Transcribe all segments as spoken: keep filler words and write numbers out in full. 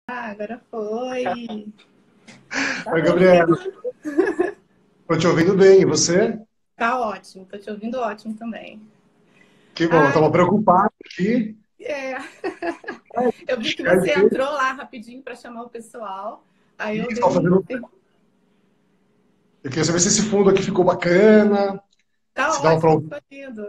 Agora foi. Tá Oi, me Gabriela. ouvindo? Estou te ouvindo bem, e você? Tá ótimo, tô te ouvindo ótimo também. Que bom, Ai, estava preocupado aqui. é. Ai, Eu vi que quer você dizer, entrou lá rapidinho para chamar o pessoal. Aí eu dei estava um. fazendo. Eu queria saber se esse fundo aqui ficou bacana, Tá se dava para ótimo, ouvir. ficou lindo.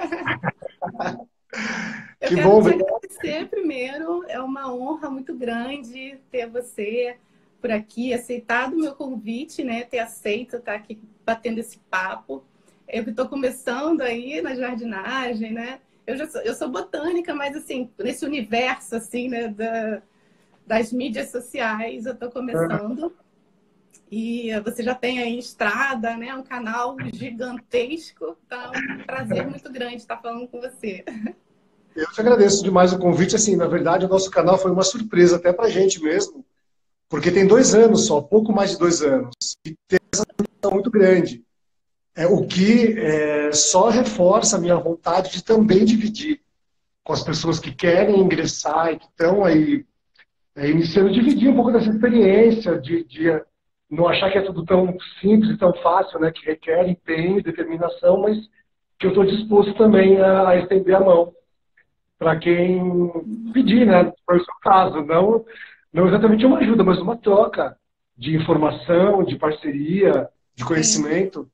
Eu Que quero bom, te obrigado. agradecer primeiro. É uma honra muito grande ter você por aqui, aceitado o meu convite, né? Ter aceito estar aqui batendo esse papo. Eu que estou começando aí na jardinagem, né? Eu, já sou, eu sou botânica, mas assim, nesse universo assim, né, da, das mídias sociais, eu estou começando. E você já tem aí estrada, né? Um canal gigantesco. Então, é um prazer muito grande estar falando com você. Eu te agradeço demais o convite. Assim, na verdade, o nosso canal foi uma surpresa até para a gente mesmo, porque tem dois anos só, pouco mais de dois anos. É muito grande. É, o que é, só reforça a minha vontade de também dividir com as pessoas que querem ingressar e que estão aí é, iniciando, dividir um pouco dessa experiência de, de não achar que é tudo tão simples e tão fácil, né, que requer empenho, determinação, mas que eu estou disposto também a, a estender a mão para quem pedir, né, foi o seu caso, não, não exatamente uma ajuda, mas uma troca de informação, de parceria, de Sim. conhecimento.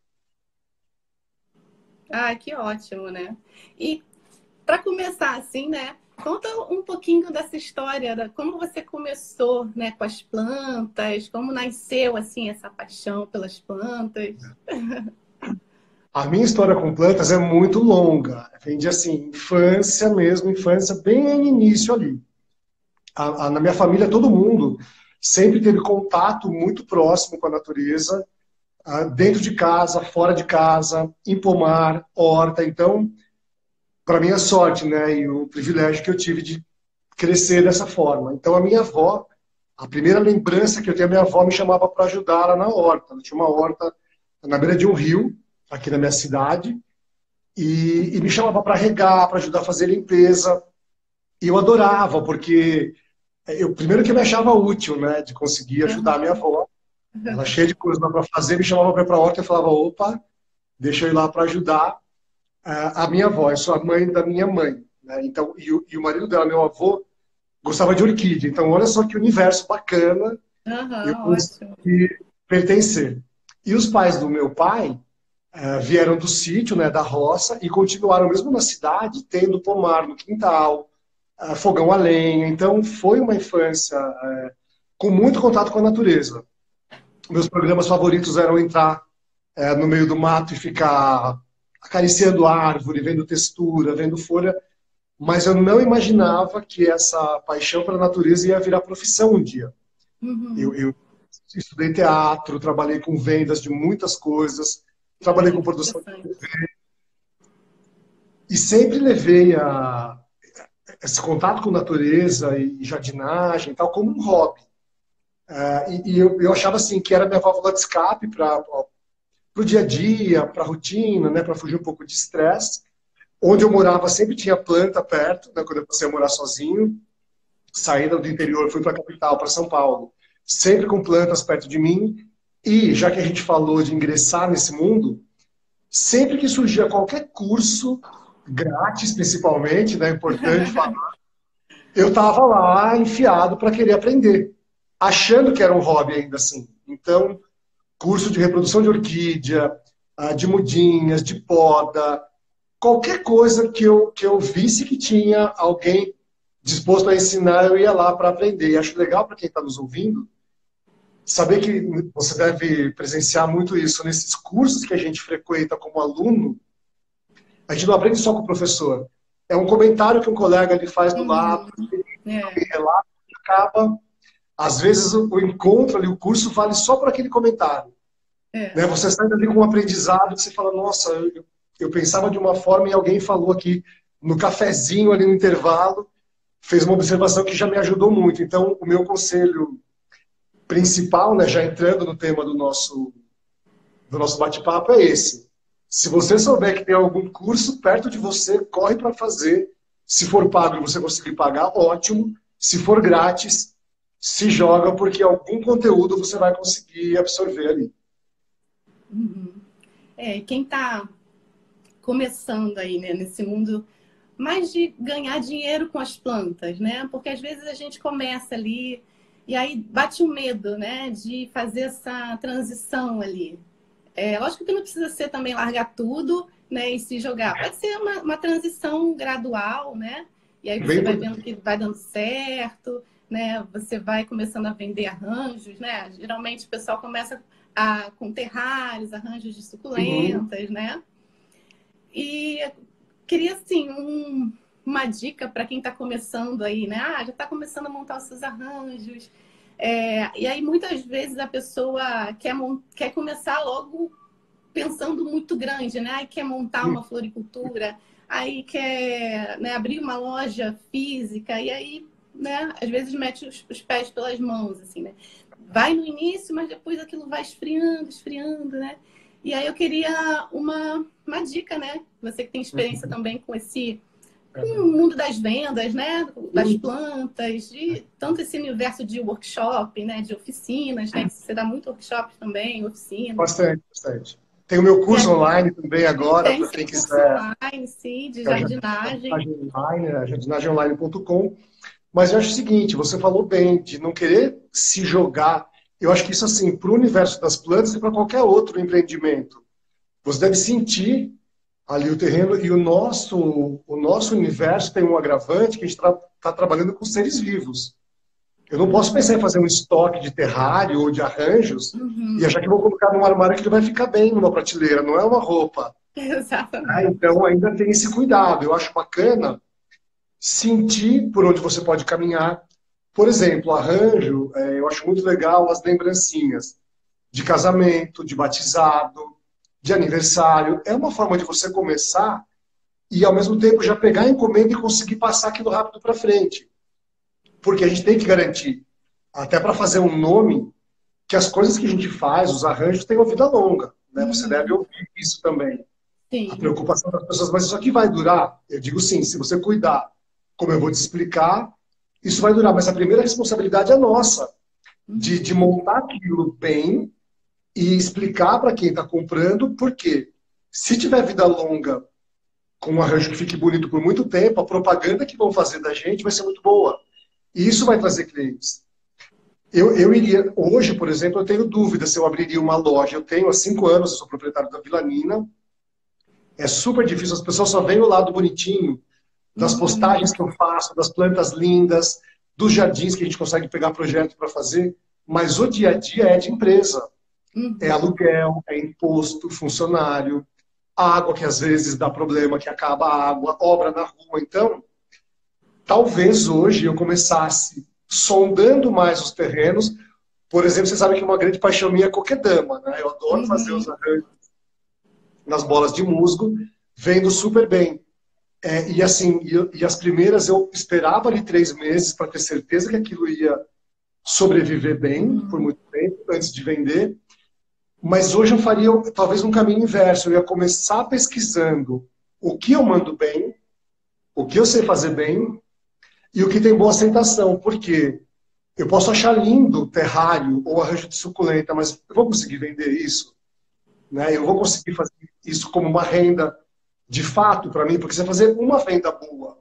Ah, que ótimo, né? E para começar assim, né? Conta um pouquinho dessa história, da como você começou, né, com as plantas, como nasceu assim essa paixão pelas plantas. A minha história com plantas é muito longa, vem de assim, infância mesmo, infância bem início ali. A, a, na minha família, todo mundo sempre teve contato muito próximo com a natureza, ah, dentro de casa, fora de casa, em pomar, horta. Então, para minha sorte, né, e o privilégio que eu tive de crescer dessa forma. Então, a minha avó, a primeira lembrança que eu tenho, a minha avó me chamava para ajudar ela na horta. Ela tinha uma horta na beira de um rio, aqui na minha cidade, e, e me chamava para regar, para ajudar a fazer limpeza. E eu adorava, porque eu primeiro que eu me achava útil, né, de conseguir ajudar a minha Aham. avó. Ela cheia de coisa para fazer, me chamava para ir para a horta e falava, opa, deixa eu ir lá para ajudar a, a minha avó. Eu sou a mãe da minha mãe, né? Então, e o, e o marido dela, meu avô, gostava de orquídea. Então, olha só que universo bacana eu Aham, ótimo. consegui pertencer. E os pais do meu pai eh, vieram do sítio, né, da roça, e continuaram mesmo na cidade, tendo pomar no quintal, eh, fogão a lenha. Então, foi uma infância eh, com muito contato com a natureza. Meus programas favoritos eram entrar é, no meio do mato e ficar acariciando árvore, vendo textura, vendo folha, mas eu não imaginava que essa paixão pela natureza ia virar profissão um dia. Eu, Uhum. eu estudei teatro, trabalhei com vendas de muitas coisas, trabalhei com Muito produção interessante. e sempre levei a, esse contato com natureza e jardinagem e tal como um hobby. Uh, e, e eu, eu achava assim que era minha válvula de escape para o dia a dia, para a rotina, né, para fugir um pouco de estresse. Onde eu morava sempre tinha planta perto, né, quando eu passei a morar sozinho. Saída do interior, fui para a capital, para São Paulo, sempre com plantas perto de mim. E, já que a gente falou de ingressar nesse mundo, sempre que surgia qualquer curso, grátis principalmente, né, é importante falar, eu estava lá enfiado para querer aprender, achando que era um hobby ainda assim. Então, curso de reprodução de orquídea, ah, de mudinhas, de poda, qualquer coisa que eu, que eu visse que tinha alguém disposto a ensinar, eu ia lá para aprender. E acho legal para quem está nos ouvindo saber que você deve presenciar muito isso nesses cursos que a gente frequenta como aluno. A gente não aprende só com o professor. É um comentário que um colega lhe faz do lado, Uhum. É, alguém relata e acaba. Às vezes o encontro ali, o curso vale só por aquele comentário. é. Né? Você sai dali com um aprendizado que você fala, nossa, eu, eu pensava de uma forma e alguém falou aqui no cafezinho ali no intervalo, fez uma observação que já me ajudou muito. Então, o meu conselho principal, né, já entrando no tema do nosso, do nosso bate-papo, é esse. Se você souber que tem algum curso perto de você, corre para fazer. Se for pago e você conseguir pagar, ótimo. Se for grátis, se joga porque algum conteúdo você vai conseguir absorver ali. Uhum. É, quem está começando aí, né, nesse mundo mais de ganhar dinheiro com as plantas, né? Porque às vezes a gente começa ali e aí bate o medo, né, de fazer essa transição ali. É, lógico que não precisa ser também largar tudo, né, e se jogar. Pode ser uma, uma transição gradual, né? E aí você Bem vai importante. vendo que vai dando certo, né? Você vai começando a vender arranjos, né? Geralmente o pessoal começa a, com terrários, arranjos de Uhum. suculentas, né? E queria, assim, um, uma dica para quem está começando aí, né? Ah, já está começando a montar os seus arranjos. É, e aí, muitas vezes, a pessoa quer, quer começar logo pensando muito grande, né? Aí quer montar uma floricultura, aí quer, né, abrir uma loja física, e aí, né, às vezes mete os, os pés pelas mãos, assim, né? Vai no início, mas depois aquilo vai esfriando, esfriando, né? E aí eu queria uma, uma dica, né? Você que tem experiência também com esse com o mundo das vendas, né? Das plantas, de tanto esse universo de workshop, né? De oficinas, né? Que você dá muito workshop também, oficinas. Bastante, bastante. Tem o meu E curso aí online também agora, tem para seu quem curso quiser, online, sim, de que é a jardinagem. jardinagem online, né? jardinagem online ponto com. Mas eu acho o seguinte, você falou bem, de não querer se jogar. Eu acho que isso, assim, para o universo das plantas e para qualquer outro empreendimento. Você deve sentir ali o terreno e o nosso, o nosso universo tem um agravante que a gente está tra trabalhando com seres vivos. Eu não posso pensar em fazer um estoque de terrário ou de arranjos e Uhum. achar que vou colocar num armário que ele vai ficar bem numa prateleira, não é uma roupa. Né? Exatamente. Então ainda tem esse cuidado. Eu acho bacana sentir por onde você pode caminhar. Por exemplo, arranjo, é, eu acho muito legal as lembrancinhas de casamento, de batizado, de aniversário. É uma forma de você começar e, ao mesmo tempo, já pegar a encomenda e conseguir passar aquilo rápido para frente. Porque a gente tem que garantir, até para fazer um nome, que as coisas que a gente faz, os arranjos, tenham vida longa. Né? Você deve Uhum. ouvir isso também. A Sim. preocupação das pessoas, mas isso aqui vai durar? Eu digo sim, se você cuidar, como eu vou te explicar, isso vai durar. Mas a primeira responsabilidade é nossa, de, de Uhum. montar aquilo bem e explicar para quem está comprando, porque se tiver vida longa, com um arranjo que fique bonito por muito tempo, a propaganda que vão fazer da gente vai ser muito boa. E isso vai trazer clientes. Eu, eu iria, hoje, por exemplo, eu tenho dúvida se eu abriria uma loja. Eu tenho há cinco anos, eu sou proprietário da Vila Nina. É super difícil, as pessoas só veem o lado bonitinho das Uhum. postagens que eu faço, das plantas lindas, dos jardins que a gente consegue pegar projeto para fazer. Mas o dia a dia é de empresa. É Uhum. aluguel, é imposto, funcionário, água que às vezes dá problema, que acaba a água, obra na rua. Então, talvez hoje eu começasse sondando mais os terrenos. Por exemplo, você sabe que uma grande paixão minha é coquedama, né? Eu adoro fazer os Uhum. arranjos nas bolas de musgo, vendo super bem. É, e assim, e, e as primeiras eu esperava ali três meses para ter certeza que aquilo ia sobreviver bem por Uhum. muito tempo antes de vender. Mas hoje eu faria talvez um caminho inverso. Eu ia começar pesquisando o que eu mando bem, o que eu sei fazer bem e o que tem boa aceitação. Porque eu posso achar lindo o terrário ou arranjo de suculenta, mas eu vou conseguir vender isso? Né? Eu vou conseguir fazer isso como uma renda de fato para mim? Porque você fazer uma venda boa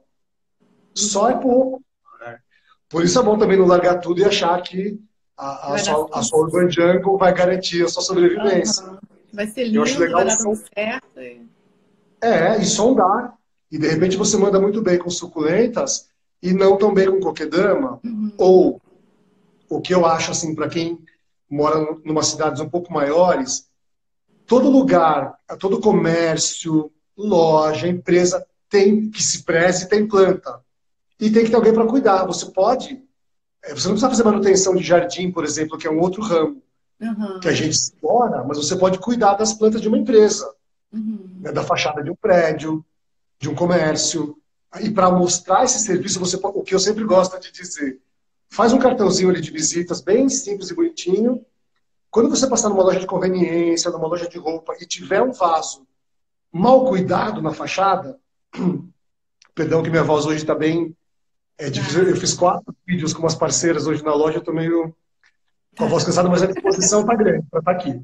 só é Uhum. pouco. Né? Por isso é bom também não largar tudo e achar que a, a, Vai dar sua, a tudo sua Urban certo. Jungle vai garantir a sua sobrevivência. Uhum. Vai ser Eu acho lindo, vai legal dar tudo som, certo. e- é, e sondar. E de repente você manda muito bem com suculentas e não tão bem com coquedama. Uhum. Ou o que eu acho assim, para quem mora em umas cidades um pouco maiores, todo lugar, todo comércio, loja, empresa tem que se preze, tem planta. E tem que ter alguém para cuidar. Você pode, você não precisa fazer manutenção de jardim, por exemplo, que é um outro ramo que a Uhum. gente explora, mas você pode cuidar das plantas de uma empresa, Uhum. né, da fachada de um prédio, de um comércio. E para mostrar esse serviço, você pode, o que eu sempre gosto de dizer, faz um cartãozinho ali de visitas, bem simples e bonitinho. Quando você passar numa loja de conveniência, numa loja de roupa, e tiver um vaso mal cuidado na fachada, perdão que minha voz hoje está bem É difícil. Eu Ah, fiz quatro vídeos com umas parceiras hoje na loja, eu tô meio com a voz cansada, mas a disposição tá grande para estar aqui.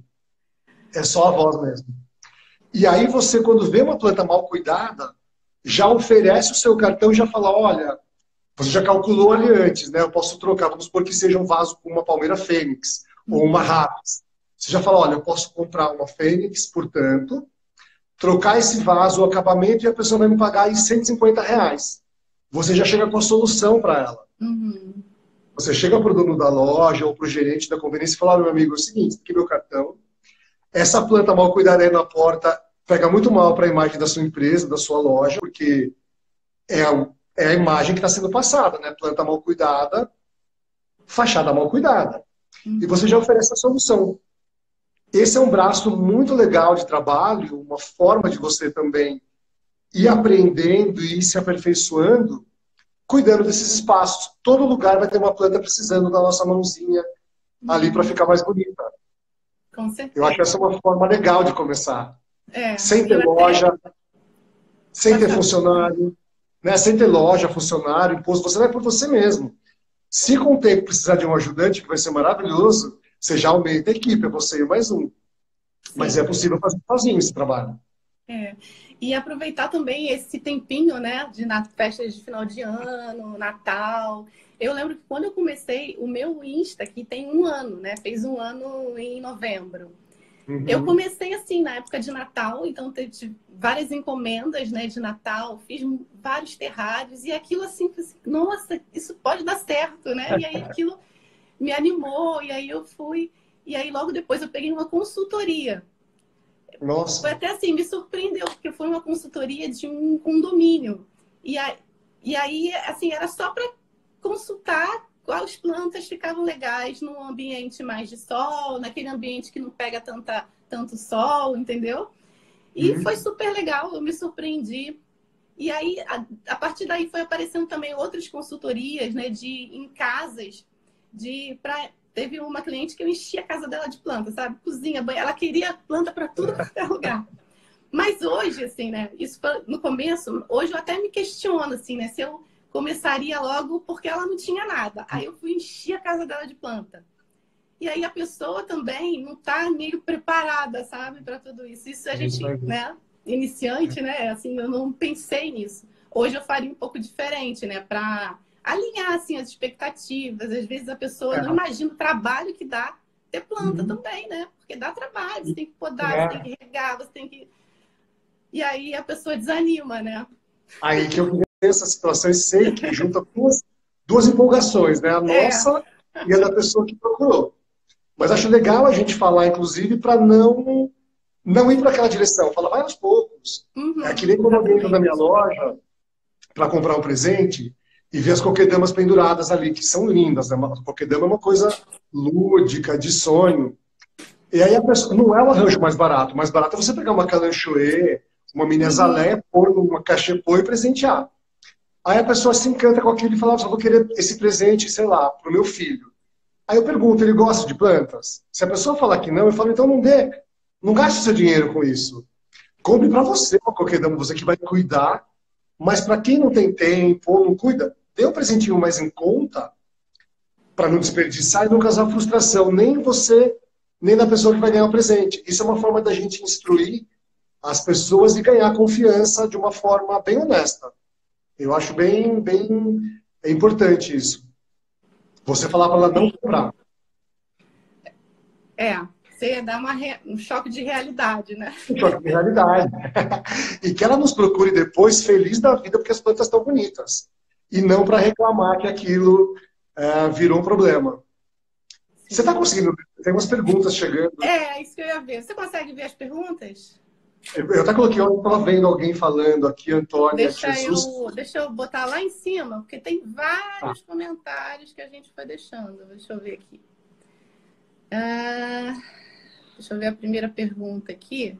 É só a voz mesmo. E aí você, quando vê uma planta mal cuidada, já oferece o seu cartão e já fala, olha, você já calculou ali antes, né? Eu posso trocar, vamos supor que seja um vaso com uma palmeira fênix ou uma uhum, rápis. Você já fala, olha, eu posso comprar uma fênix, portanto, trocar esse vaso, o acabamento, e a pessoa vai me pagar aí cento e cinquenta reais. Você já chega com a solução para ela. uhum. Você chega para o dono da loja ou para o gerente da conveniência e fala, olha, meu amigo, é o seguinte, aqui é meu cartão. Essa planta mal cuidada aí na porta pega muito mal para a imagem da sua empresa, da sua loja, porque é a, é a imagem que está sendo passada, né? Planta mal cuidada, fachada mal cuidada. E você já Uhum. oferece a solução. Esse é um braço muito legal de trabalho, uma forma de você também ir aprendendo e ir se aperfeiçoando, cuidando desses espaços. Todo lugar vai ter uma planta precisando da nossa mãozinha ali para Uhum. ficar mais bonita. Com Eu acho essa certeza. uma forma legal de começar. É, Sem ter eu até. loja, sem Pode ter falar. funcionário, né? Sem ter loja, funcionário, imposto, você vai por você mesmo. Se com o tempo precisar de um ajudante, que vai ser maravilhoso, você já aumenta a equipe, é você e mais um. Mas é Sim. possível fazer sozinho esse trabalho. É. E aproveitar também esse tempinho, né, de na festas de final de ano, Natal. Eu lembro que quando eu comecei, o meu Insta aqui tem um ano, né? Fez um ano em novembro. Eu Uhum. comecei assim na época de Natal, então teve várias encomendas, né, de Natal, fiz vários terrários e aquilo assim, assim, nossa, isso pode dar certo, né? E aí aquilo me animou e aí eu fui e aí logo depois eu peguei uma consultoria. Foi Nossa. até assim, me surpreendeu, porque foi uma consultoria de um condomínio. E aí, e aí assim, era só para consultar quais plantas ficavam legais num ambiente mais de sol, naquele ambiente que não pega tanta, tanto sol, entendeu? E foi Uhum. super legal, eu me surpreendi. E aí, a, a partir daí, foi aparecendo também outras consultorias, né, de, em casas, de pra, teve uma cliente que eu enchi a casa dela de planta, sabe? Cozinha, banho, ela queria planta para tudo quanto é lugar. Mas hoje, assim, né, isso foi no começo, hoje eu até me questiono, assim, né, se eu começaria logo porque ela não tinha nada. Aí eu fui encher a casa dela de planta. E aí a pessoa também não está meio preparada, sabe, para tudo isso. Isso a Isso gente, aí. né, iniciante, né, assim, eu não pensei nisso. Hoje eu faria um pouco diferente, né, para alinhar assim as expectativas. Às vezes a pessoa não É. imagina o trabalho que dá ter planta Uhum. também, né? Porque dá trabalho, você tem que podar, você tem É. que regar, você tem que e aí a pessoa desanima, né? Aí que eu conheço essa situação e sei que junta duas, duas empolgações, né? A É. nossa e a da pessoa que procurou. Mas acho legal a gente falar, inclusive, para não, não ir para aquela direção. Fala, vai aos poucos. É que Uhum, nem quando alguém entra na minha exatamente. loja para comprar um presente e vê as coquedamas penduradas ali, que são lindas. Né? A coquedama é uma coisa lúdica, de sonho. E aí a pessoa, não é o arranjo mais barato. O mais barato é você pegar uma calanchoe, uma mini Uhum, azaleia, pôr numa cachepô e presentear. Aí a pessoa se encanta com aquilo e fala, só vou querer esse presente, sei lá, pro meu filho. Aí eu pergunto, ele gosta de plantas? Se a pessoa falar que não, eu falo, então não dê. Não gaste seu dinheiro com isso. Compre para você uma coquedama, você que vai cuidar. Mas para quem não tem tempo ou não cuida, dê um presentinho mais em conta para não desperdiçar e não causar frustração, nem você, nem da pessoa que vai ganhar o presente. Isso é uma forma da gente instruir as pessoas e ganhar confiança de uma forma bem honesta. Eu acho bem, bem é importante isso. Você falar para ela não sim. comprar. É, você dá uma re- um choque de realidade, né? Um choque de realidade. E que ela nos procure depois feliz da vida porque as plantas estão bonitas. E não para reclamar que aquilo é, virou um problema. Você está Sim. conseguindo? Tem umas perguntas chegando. É, isso que eu ia ver. Você consegue ver as perguntas? Eu eu até coloquei ontem, estava vendo alguém falando aqui, Antônia de Deixa Jesus. eu, deixa eu botar lá em cima, porque tem Ah, vários comentários que a gente foi deixando. Deixa eu ver aqui. Ah, deixa eu ver a primeira pergunta aqui.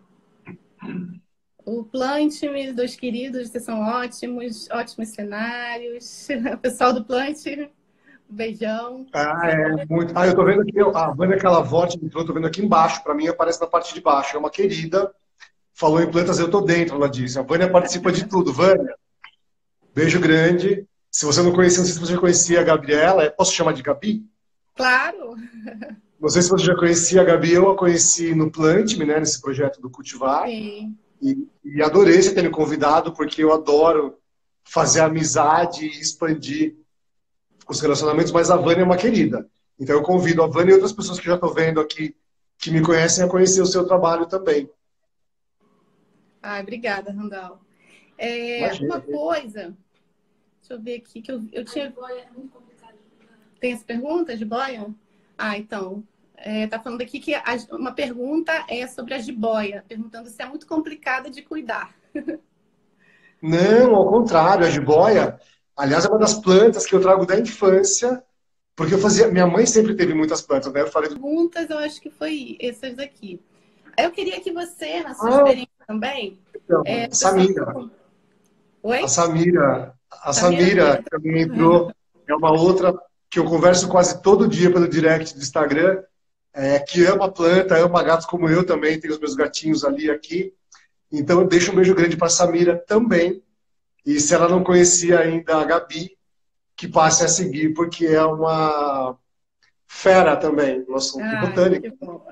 O Plant, meus dois queridos, vocês são ótimos, ótimos cenários. O pessoal do Plant, um beijão. ah, é muito. Ah, eu tô vendo aqui, a Vânia Calavote entrou, tô vendo aqui embaixo, para mim aparece na parte de baixo. É uma querida, falou em plantas, eu tô dentro, ela disse. A Vânia participa de tudo. Vânia, beijo grande. Se você não conhecia, não sei se você já conhecia a Gabriela, é, posso chamar de Gabi? Claro. Não sei se você já conhecia a Gabi, eu a conheci no Plante-me, né, nesse projeto do Cultivar, Sim. e, e adorei você ter me convidado, porque eu adoro fazer amizade e expandir os relacionamentos, mas a Vânia é uma querida. Então eu convido a Vânia e outras pessoas que já estou vendo aqui, que me conhecem, a conhecer o seu trabalho também. Ai, obrigada, Randall. É, Imagina. uma coisa, deixa eu ver aqui, que eu, eu tinha... Tem as perguntas de boia? Ah, então, é, tá falando aqui que a, uma pergunta é sobre a jiboia, perguntando se é muito complicada de cuidar. Não, ao contrário, a jiboia, aliás, é uma das plantas que eu trago da infância, porque eu fazia, minha mãe sempre teve muitas plantas, né? Eu falei, Perguntas, eu acho que foi essas daqui. Eu queria que você, na sua ah, experiência também, então, é, o pessoal... Samira, a Oi? Samira, a Samira Samira também que também entrou, é uma outra que eu converso quase todo dia pelo direct do Instagram, é, que ama planta, ama gatos como eu também, tenho os meus gatinhos ali aqui. Então, eu deixo um beijo grande para a Samira também. E se ela não conhecia ainda a Gabi, que passe a seguir, porque é uma fera também no assunto de Ai, botânica. que bom.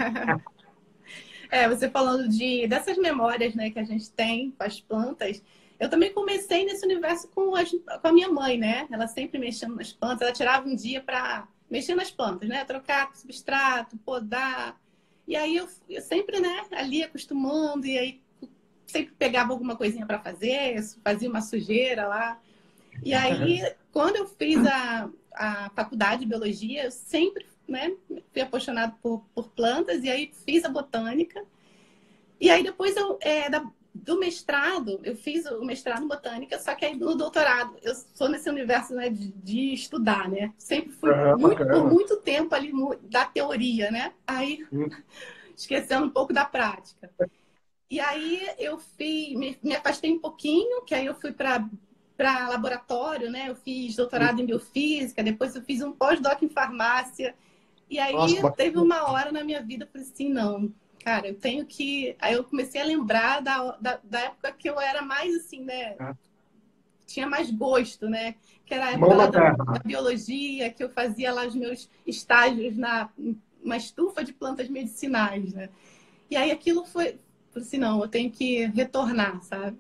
É, você falando de, dessas memórias, né, que a gente tem com as plantas, eu também comecei nesse universo com, as, com a minha mãe, né? Ela sempre mexendo nas plantas, ela tirava um dia para mexer nas plantas, né? Trocar substrato, podar. E aí eu, eu sempre, né, ali acostumando, e aí sempre pegava alguma coisinha para fazer, fazia uma sujeira lá. E aí, quando eu fiz a, a faculdade de biologia, eu sempre, né, fui apaixonada por, por plantas, e aí fiz a botânica. E aí, depois eu, é, da, do mestrado, eu fiz o mestrado em botânica, só que aí no doutorado, eu sou nesse universo, né, de, de estudar, né? Sempre fui Uhum, muito, por bacana. muito tempo ali no, da teoria, né? Aí, Hum. esquecendo um pouco da prática. E aí eu fui, me, me afastei um pouquinho, que aí eu fui para para laboratório, né? Eu fiz doutorado em biofísica, depois eu fiz um pós-doc em farmácia. E Nossa, aí teve bacana. uma hora na minha vida, eu falei assim, não, cara, eu tenho que... Aí eu comecei a lembrar da, da, da época que eu era mais assim, né? É. Tinha mais gosto, né? Que era a Mão época lá na da, da terra. biologia, que eu fazia lá os meus estágios na uma estufa de plantas medicinais, né? E aí aquilo foi... Falei assim, não, eu tenho que retornar, sabe?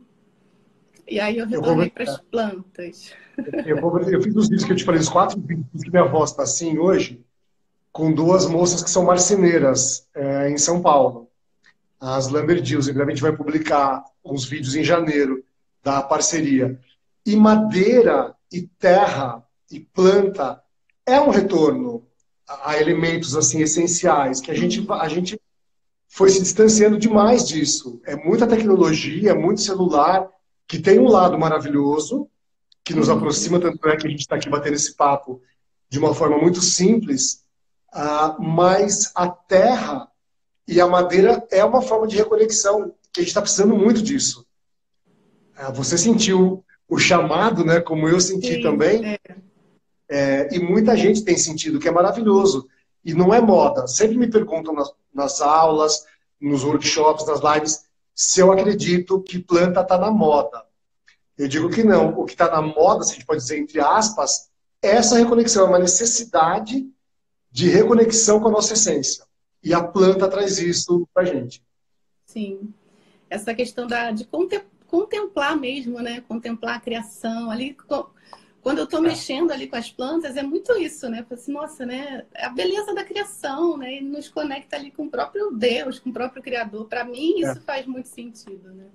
E aí eu Eu, retornei conver- para as plantas. eu, conver- eu fiz os vídeos que eu te falei, os quatro vídeos que minha avó está assim hoje, com duas moças que são marceneiras é, em São Paulo, as Lamberdills. A gente vai publicar uns vídeos em janeiro da parceria. E madeira, e terra, e planta é um retorno a a elementos assim essenciais que a gente, a gente foi se distanciando demais disso. É muita tecnologia, é muito celular, que tem um lado maravilhoso, que nos Uhum. aproxima, tanto é que a gente está aqui batendo esse papo de uma forma muito simples, ah, mas a terra e a madeira é uma forma de reconexão, que a gente está precisando muito disso. Ah, você sentiu o chamado, né, como eu senti Sim, também, é, é, e muita gente tem sentido, que é maravilhoso. E não é moda. Sempre me perguntam nas, nas aulas, nos workshops, nas lives, se eu acredito que planta está na moda. Eu digo que não. O que está na moda, se a gente pode dizer entre aspas, é essa reconexão, é uma necessidade de reconexão com a nossa essência. E a planta traz isso para a gente. sim. Essa questão da, de contem- contemplar mesmo, né? Contemplar a criação. Ali, co- quando eu estou mexendo ali com as plantas, é muito isso, né? Eu falo assim, nossa, né? É a beleza da criação, né? E nos conecta ali com o próprio Deus, com o próprio Criador. Para mim, É. isso faz muito sentido, né?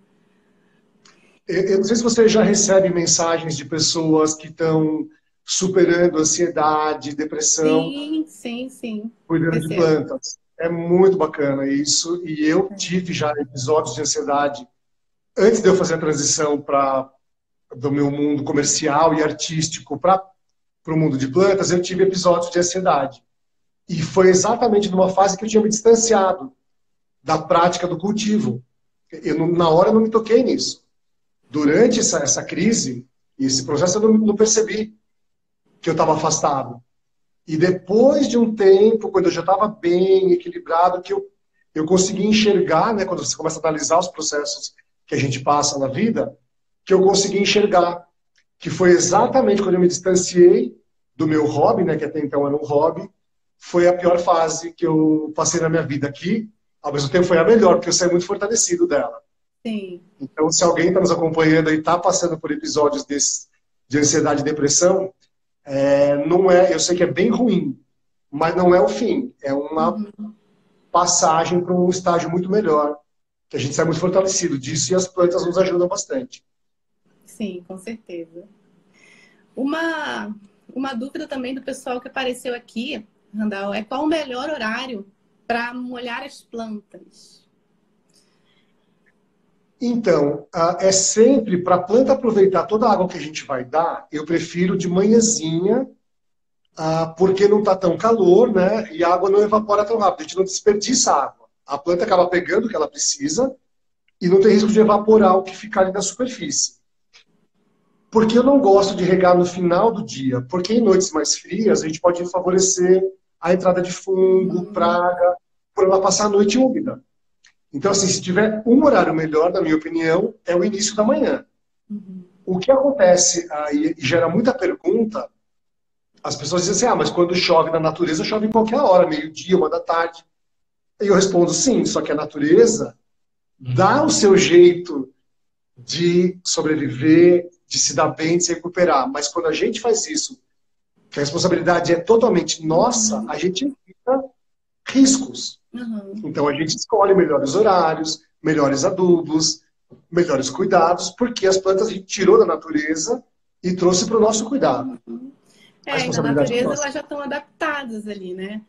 Eu eu não sei se você já recebe mensagens de pessoas que estão superando ansiedade, depressão, Sim, sim, sim. cuidando de Recebo. plantas. É muito bacana isso. E eu tive já episódios de ansiedade antes de eu fazer a transição para do meu mundo comercial e artístico para o mundo de plantas. Eu tive episódios de ansiedade. E foi exatamente numa fase que eu tinha me distanciado da prática do cultivo. Eu, não- na hora, eu não me toquei nisso. Durante essa, essa crise, esse processo, eu não, não percebi que eu estava afastado. E depois de um tempo, quando eu já estava bem equilibrado, que eu, eu consegui enxergar, né, quando você começa a analisar os processos que a gente passa na vida, que eu consegui enxergar que foi exatamente quando eu me distanciei do meu hobby, né, que até então era um hobby, foi a pior fase que eu passei na minha vida aqui. Ao mesmo tempo foi a melhor, porque eu saí muito fortalecido dela. Sim. Então, se alguém está nos acompanhando e está passando por episódios desse, de ansiedade e depressão, é, não é, eu sei que é bem ruim, mas não é o fim. É uma Uhum. passagem para um estágio muito melhor, que a gente sai muito fortalecido disso e as plantas nos ajudam bastante. Sim, com certeza. Uma, uma dúvida também do pessoal que apareceu aqui, Randall, é qual o melhor horário para molhar as plantas? Então, é sempre para a planta aproveitar toda a água que a gente vai dar, eu prefiro de manhãzinha, porque não está tão calor, né? E a água não evapora tão rápido, a gente não desperdiça água. A planta acaba pegando o que ela precisa e não tem risco de evaporar o que ficar ali na superfície. Porque eu não gosto de regar no final do dia, porque em noites mais frias a gente pode favorecer a entrada de fungo, Uhum. praga, por ela passar a noite úmida. Então, assim, se tiver um horário melhor, na minha opinião, é o início da manhã. Uhum. O que acontece aí, e gera muita pergunta, as pessoas dizem assim, ah, mas quando chove na natureza, chove em qualquer hora, meio-dia, uma da tarde. E eu respondo sim, só que a natureza dá o seu jeito de sobreviver, de se dar bem, de se recuperar. Mas quando a gente faz isso, que a responsabilidade é totalmente nossa, Uhum. a gente evita riscos. Uhum. Então a gente escolhe melhores horários, melhores adubos, melhores cuidados, porque as plantas a gente tirou da natureza e trouxe para o nosso cuidado. Uhum. A É, e na responsabilidade é natureza nossa. elas já estão adaptadas ali, né?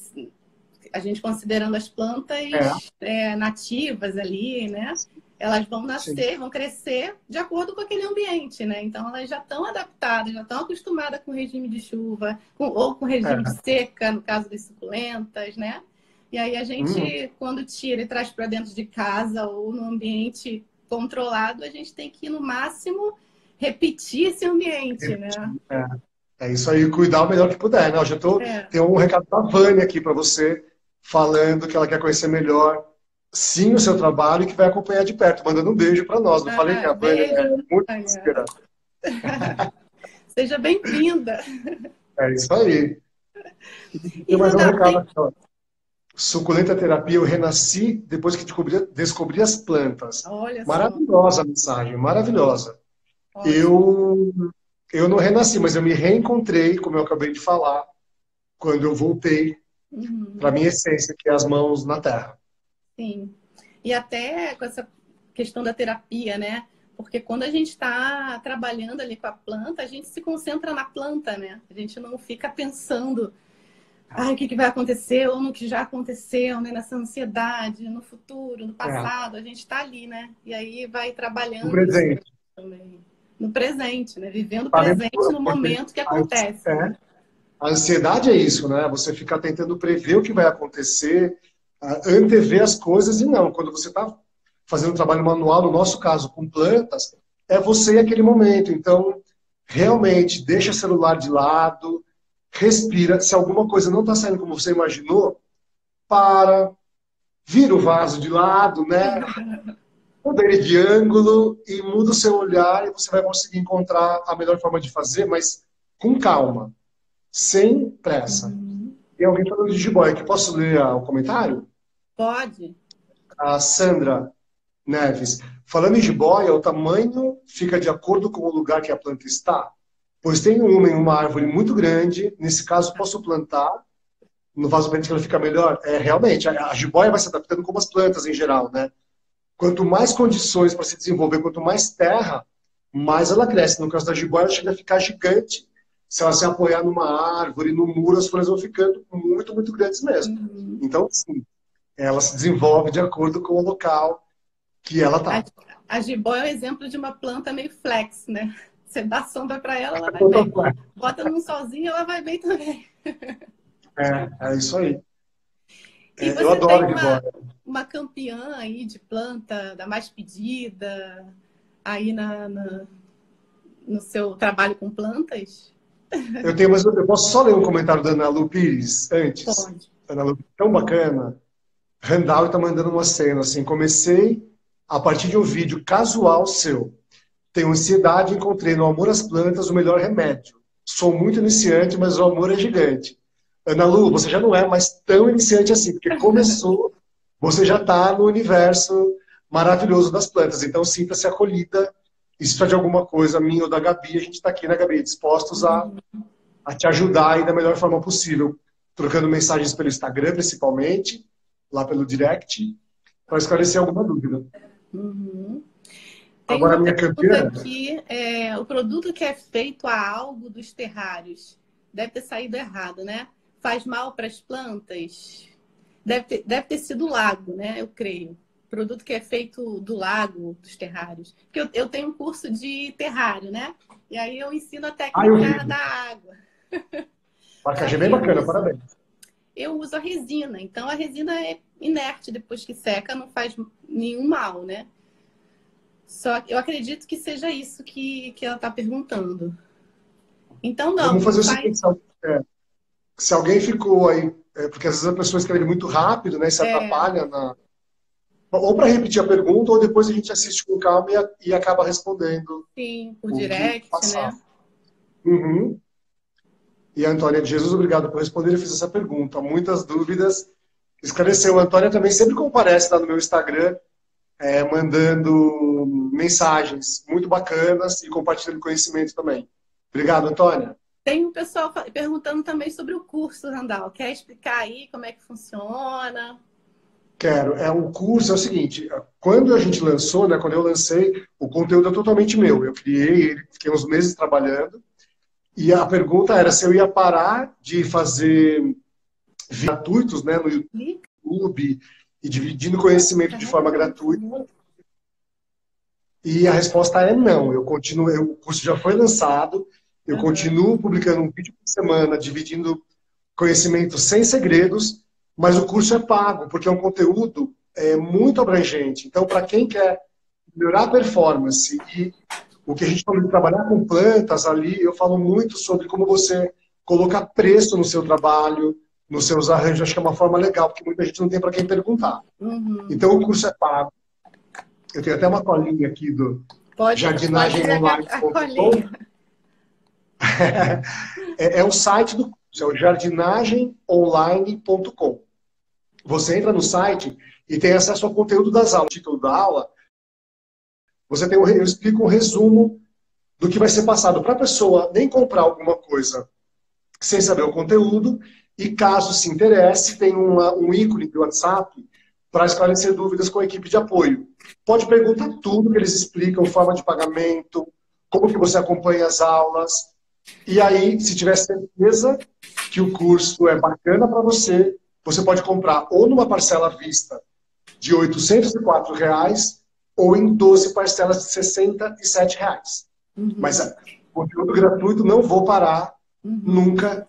A gente considerando as É, plantas é, nativas ali, né? Elas vão sim. nascer, vão crescer de acordo com aquele ambiente, né? Então elas já estão adaptadas, já estão acostumadas com o regime de chuva, com, ou com o regime de É. seca, no caso das suculentas, né? E aí a gente, Hum. quando tira e traz para dentro de casa ou no ambiente controlado, a gente tem que, no máximo, repetir esse ambiente, né? É, é isso aí, cuidar o melhor que puder, né? Eu já tô, É. tem um recado da Vânia aqui para você, falando que ela quer conhecer melhor, sim, o seu trabalho e que vai acompanhar de perto, mandando um beijo para nós. Não falei que Ah, a Vânia é beijo, muito Vânia. sincera. Seja bem-vinda. É isso aí. E, Tem mais um Randall, recado tem... aqui, ó. Suculenta terapia, eu renasci depois que descobri, descobri as plantas. Olha só, Maravilhosa a mensagem, maravilhosa. ótimo. Eu, eu não renasci, mas eu me reencontrei, como eu acabei de falar, quando eu voltei para a Uhum, minha essência, que é as mãos na terra. sim. E até com essa questão da terapia, né? Porque quando a gente está trabalhando ali com a planta, a gente se concentra na planta, né? A gente não fica pensando, ah, o que, que vai acontecer ou no que já aconteceu, né? Nessa ansiedade, no futuro, no É, passado. A gente está ali, né? E aí vai no trabalhando isso presente. também. No presente, né? Vivendo o Parei presente por- no porque momento que a, acontece, é, né? a ansiedade é isso, né? Você ficar tentando prever o que vai acontecer, ah, antever as coisas, e não. Quando você está fazendo um trabalho manual, no nosso caso, com plantas, é você e aquele momento. Então, realmente, deixa o celular de lado, respira. Se alguma coisa não está saindo como você imaginou, para, vira o vaso de lado, né? Muda ele de ângulo e muda o seu olhar e você vai conseguir encontrar a melhor forma de fazer, mas com calma, sem pressa. Uhum. Tem alguém falando de jiboia aqui. Posso ler ah, o comentário? Pode. A Sandra Neves. Falando em jiboia, o tamanho fica de acordo com o lugar que a planta está? Pois tem uma em uma árvore muito grande, nesse caso posso plantar no vaso que ela fica melhor? É, realmente, a, a jiboia vai se adaptando como as plantas em geral, né? Quanto mais condições para se desenvolver, quanto mais terra, mais ela cresce. No caso da jiboia, ela chega a ficar gigante. Se ela se apoiar numa árvore, no muro, as folhas vão ficando muito, muito grandes mesmo. Uhum. Então, sim, ela se desenvolve de acordo com o local que ela A, está. a jiboia é um exemplo de uma planta meio flex, né? Você dá sombra para ela, ela vai bem. Bota num solzinho, ela vai bem também. É, é isso aí. E É, eu você tem adoro uma, jiboia. uma campeã aí de planta da mais pedida aí na, na- no seu trabalho com plantas? Eu tenho, mas eu posso só ler um comentário da Ana Lu Pires antes. Pode. Ana Lu, tão bacana. Randall está mandando uma cena assim. Comecei a partir de um vídeo casual seu. Tenho ansiedade e encontrei no amor às plantas o melhor remédio. Sou muito iniciante, mas o amor é gigante. Ana Lu, você já não é mais tão iniciante assim, porque começou, você já está no universo maravilhoso das plantas. Então, sinta-se acolhida. E se precisa de alguma coisa, minha ou da Gabi, a gente está aqui, né, Gabi? Dispostos a, a te ajudar aí da melhor forma possível. Trocando mensagens pelo Instagram, principalmente, lá pelo direct, para esclarecer alguma dúvida. Uhum. Tem Agora, a uma minha pergunta campeã... aqui, é, o produto que é feito a algo dos terrários deve ter saído errado, né? Faz mal para as plantas? Deve ter, deve ter sido o lago, né? Eu creio. Produto que é feito do lago, dos terrários. Porque eu, eu tenho um curso de terrário, né? E aí eu ensino a Ah, eu técnica vi. da água. Só Marcagem bem que eu bacana, uso, parabéns. eu uso a resina. Então a resina é inerte depois que seca, não faz nenhum mal, né? Só que eu acredito que seja isso que, que ela está perguntando. Então, não, Vamos não fazer o faz. seguinte, se, al- é, se alguém ficou aí, é, porque às vezes a pessoa escreve muito rápido, né, e se É, atrapalha na... Ou para repetir a pergunta, ou depois a gente assiste com calma e, a- e acaba respondendo sim, por o que direct, passar. né? Uhum. E a Antônia de Jesus, obrigado por responder. Eu fiz essa pergunta. Muitas dúvidas. Esclareceu. A Antônia também sempre comparece lá no meu Instagram, é, mandando mensagens muito bacanas e compartilhando conhecimento também. Obrigado, Antônia. Tem um pessoal fa- perguntando também sobre o curso, Randall. Quer explicar aí como é que funciona? Quero. É, o curso é o seguinte, quando a gente lançou, né, quando eu lancei, o conteúdo é totalmente meu. Eu criei ele, fiquei uns meses trabalhando, e a pergunta era se eu ia parar de fazer vídeos gratuitos, né, no Clica, YouTube e dividindo conhecimento de forma carrega aí, por gratuita. favor. E a resposta é não. Eu continuo, eu- o curso já foi lançado, eu Aham. continuo publicando um vídeo por semana, dividindo conhecimento sem segredos, mas o curso é pago, porque é um conteúdo é, muito abrangente. Então, para quem quer melhorar a performance e o que a gente falou de trabalhar com plantas ali, eu falo muito sobre como você colocar preço no seu trabalho, nos seus arranjos. Acho que é uma forma legal, porque muita gente não tem para quem perguntar. Uhum. Então, o curso é pago. Eu tenho até uma colinha aqui do Pode, pode pegar jardinagemonline a ponto com. colinha. É, é o site do curso, é o jardinagem online ponto com. Você entra no site e tem acesso ao conteúdo das aulas. O título da aula, você tem um, eu explico um resumo do que vai ser passado para a pessoa nem comprar alguma coisa sem saber o conteúdo, e caso se interesse, tem uma, um ícone do WhatsApp para esclarecer dúvidas com a equipe de apoio. Pode perguntar tudo que eles explicam, forma de pagamento, como que você acompanha as aulas, e aí, se tiver certeza que o curso é bacana para você, você pode comprar ou numa parcela à vista de oitocentos e quatro reais ou em doze parcelas de sessenta e sete reais. Mas Uhum. o conteúdo gratuito não vou parar Uhum. nunca.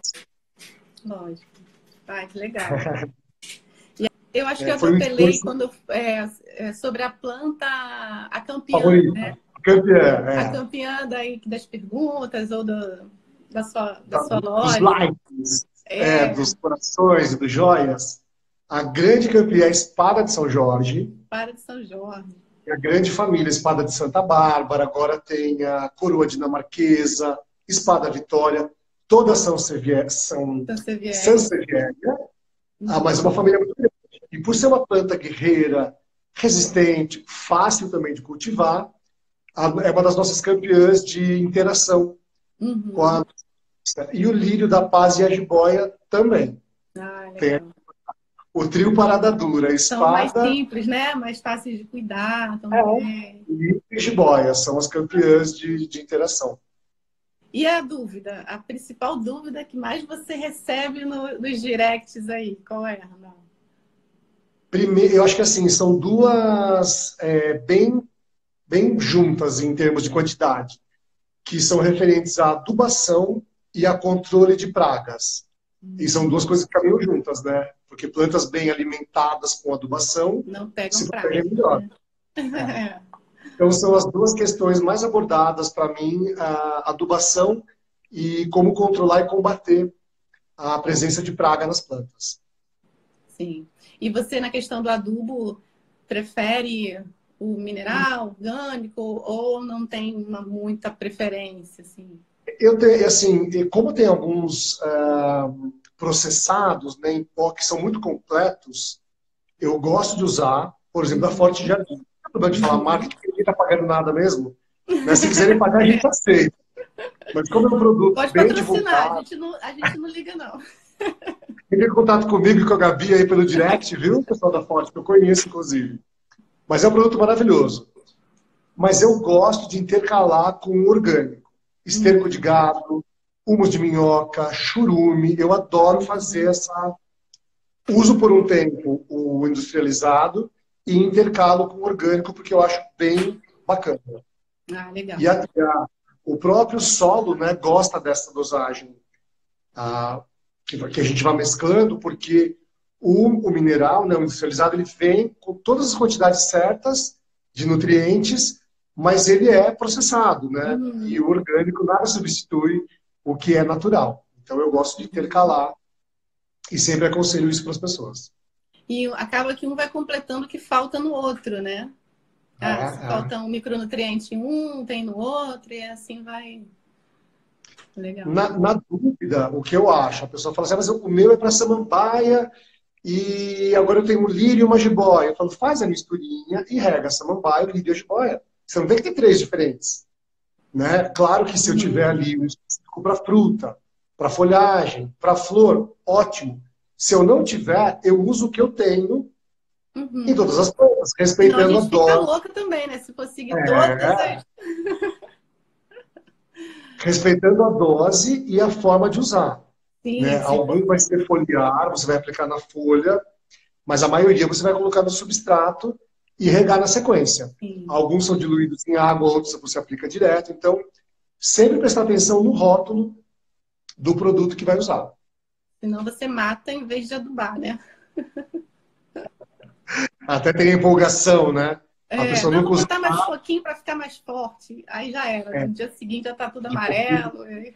Lógico. Ai, que legal. E eu acho que É, eu foi um atropelei esforço quando é, é, sobre a planta, a campeã, favorito. né? Campeã, A é, campeã daí, das perguntas ou do, da, sua, da da- sua dos loja. likes, é, É, dos corações, dos joias. A grande campeã é a Espada de São Jorge, para de São Jorge. a grande família Espada de Santa Bárbara, agora tem a Coroa Dinamarquesa, Espada Vitória, todas são, Sevier, são Então, você vier. Sansevieria, ah, mas é uma Uhum. família muito grande. E por ser uma planta guerreira, resistente, fácil também de cultivar, a- é uma das nossas campeãs de interação com Uhum. a... E o lírio da paz e a jiboia também. Ah, Tem legal. o trio Parada Dura, São mais espada, simples, né? Mais fáceis de cuidar é, também. lírio e jiboia, são as campeãs de, de interação. E a dúvida, a principal dúvida que mais você recebe no- nos directs aí, qual é, Arnaldo? Primeiro, eu acho que assim, são duas é, bem, bem juntas em termos de quantidade, que são referentes à adubação e a controle de pragas. E são duas coisas que caminham juntas, né? Porque plantas bem alimentadas com adubação Não pegam se protegem pragas, melhor. né? É. É. Então, são as duas questões mais abordadas para mim, a adubação e como controlar e combater a presença de praga nas plantas. Sim. E você, na questão do adubo, prefere o mineral, orgânico, ou não tem uma muita preferência, assim? Eu tenho, assim, como tem alguns uh, processados, né, em pó que são muito completos, eu gosto de usar, por exemplo, da Forte Uhum. Jardim. Não é problema de falar marca, que ninguém está pagando nada mesmo. Né? Se quiserem pagar, a gente aceita. Mas como é um produto Pode bem patrocinar, a divulgado, gente não, a gente não liga, não. entre em contato comigo e com a Gabi aí pelo direct, viu, pessoal da Forte, que eu conheço, inclusive. Mas é um produto maravilhoso. Mas eu gosto de intercalar com o orgânico. Esterco de gado, humus de minhoca, churume. Eu adoro fazer essa... Uso por um tempo o industrializado e intercalo com o orgânico, porque eu acho bem bacana. Ah, legal. E a, a, o próprio solo, né, gosta dessa dosagem a, que, que a gente vai mesclando, porque o, o mineral, né, o industrializado, ele vem com todas as quantidades certas de nutrientes, mas ele é processado, né? Uhum. E o orgânico nada substitui o que é natural. Então eu gosto de intercalar e sempre aconselho isso para as pessoas. E acaba que um vai completando o que falta no outro, né? É, Ah, se é. falta um micronutriente em um, tem no outro, e assim vai. Legal. Na, na dúvida, o que eu acho? A pessoa fala assim, mas o meu é para samambaia e agora eu tenho um lírio e uma jiboia. Eu falo, faz a misturinha e rega a samambaia, o lírio e a jiboia. Você não tem que ter três diferentes. Né? Claro que se eu tiver Uhum. ali um específico para fruta, para folhagem, para flor, ótimo. Se eu não tiver, eu uso o que eu tenho em Uhum. todas as plantas, Senão a respeitando a gente fica dose. louca também, né? Se for seguir todas É, as. respeitando a dose e a forma de usar. Sim, Né? isso é Algum vai importante. ser foliar, você vai aplicar na folha, mas a maioria você vai colocar no substrato e regar na sequência. Sim. Alguns são diluídos em água, outros você aplica direto. Então, sempre prestar atenção no rótulo do produto que vai usar. Senão você mata em vez de adubar, né? Até tem a empolgação, né? A É, pessoa não, nunca vou usa botar mais nada. pouquinho para ficar mais forte. Aí já era. É, No dia seguinte já tá tudo de pouquinho. amarelo. E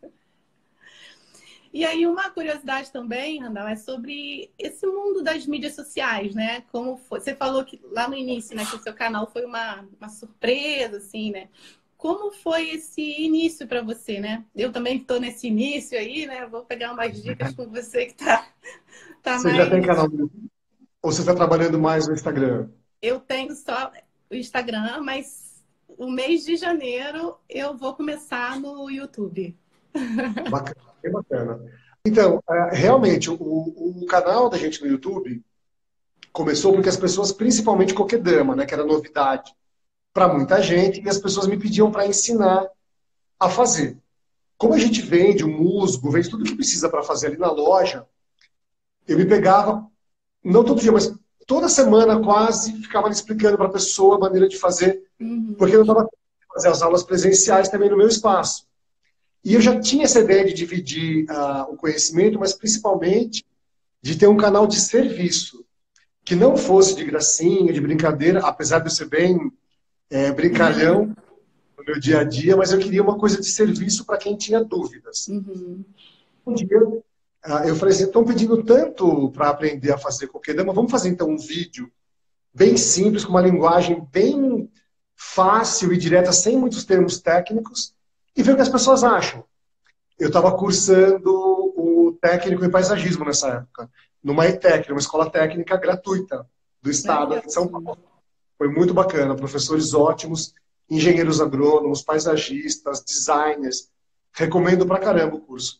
e aí, uma curiosidade também, Randall, é sobre esse mundo das mídias sociais, né? Como foi? Você falou que lá no início, né, que o seu canal foi uma, uma surpresa, assim, né? Como foi esse início para você, né? Eu também estou nesse início aí, né? Vou pegar umas dicas com você que tá, tá Você já tem mais. canal no YouTube? Ou você está trabalhando mais no Instagram? Eu tenho só o Instagram, mas o mês de janeiro eu vou começar no YouTube. Bacana, bem bacana. Então, é, realmente, o, o canal da gente no YouTube começou porque as pessoas, principalmente Kokedama, né, que era novidade para muita gente, e as pessoas me pediam para ensinar a fazer. Como a gente vende o musgo, vende tudo que precisa para fazer ali na loja, eu me pegava, não todo dia, mas toda semana quase, ficava explicando para a pessoa a maneira de fazer, Uhum. porque eu estava fazer as aulas presenciais também no meu espaço. E eu já tinha essa ideia de dividir uh, o conhecimento, mas principalmente de ter um canal de serviço, que não fosse de gracinha, de brincadeira, apesar de eu ser bem é, brincalhão no meu dia a dia, mas eu queria uma coisa de serviço para quem tinha dúvidas. Uhum. Um dia uh, eu falei assim, estão pedindo tanto para aprender a fazer coquedama, vamos fazer então um vídeo bem simples, com uma linguagem bem fácil e direta, sem muitos termos técnicos, e ver o que as pessoas acham. Eu estava cursando o técnico em paisagismo nessa época, numa E T E C, uma escola técnica gratuita do estado Legal. aqui de São Paulo. Foi muito bacana, professores ótimos, engenheiros agrônomos, paisagistas, designers. Recomendo pra caramba o curso.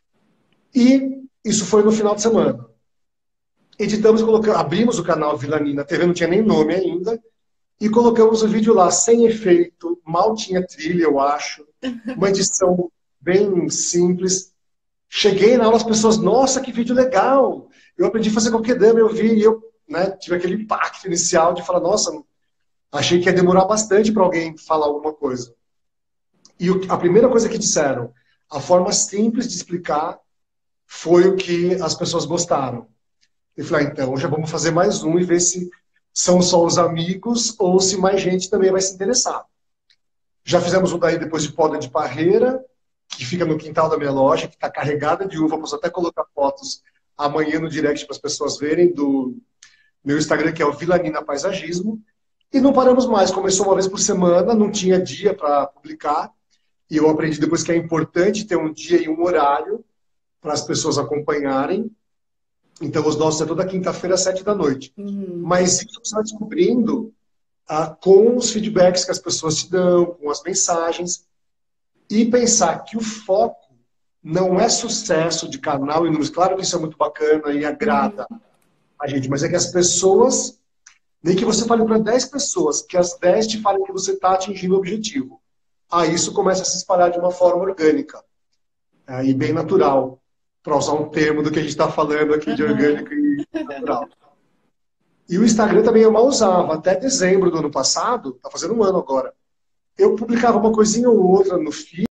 E isso foi no final de semana. Editamos, colocamos, abrimos o canal Vilanina T V, não tinha nem nome ainda, e colocamos o vídeo lá, sem efeito, mal tinha trilha, eu acho. Uma edição bem simples. Cheguei na aula, as pessoas, nossa, que vídeo legal! Eu aprendi a fazer coquedama, eu vi, e eu né, tive aquele impacto inicial de falar, nossa, achei que ia demorar bastante para alguém falar alguma coisa. E o, a primeira coisa que disseram, a forma simples de explicar foi o que as pessoas gostaram. Eu falei, ah, então já vamos fazer mais um e ver se são só os amigos ou se mais gente também vai se interessar. Já fizemos um daí depois de poda de parreira, que fica no quintal da minha loja, que está carregada de uva. Posso até colocar fotos amanhã no direct para as pessoas verem do meu Instagram, que é o Vilanina Paisagismo. E não paramos mais. Começou uma vez por semana, não tinha dia para publicar. E eu aprendi depois que é importante ter um dia e um horário para as pessoas acompanharem. Então, os nossos é toda quinta-feira, às sete da noite. Uhum. Mas isso você vai descobrindo ah, com os feedbacks que as pessoas te dão, com as mensagens. E pensar que o foco não é sucesso de canal e números. Claro que isso é muito bacana e agrada Uhum. a gente, mas é que as pessoas, nem que você fale para dez pessoas, que as dez te falem que você está atingindo o objetivo. Aí isso começa a se espalhar de uma forma orgânica é, e bem natural, para usar um termo do que a gente está falando aqui de Uhum. orgânico e natural. E o Instagram também eu mal usava. Até dezembro do ano passado, está fazendo um ano agora, eu publicava uma coisinha ou outra no feed,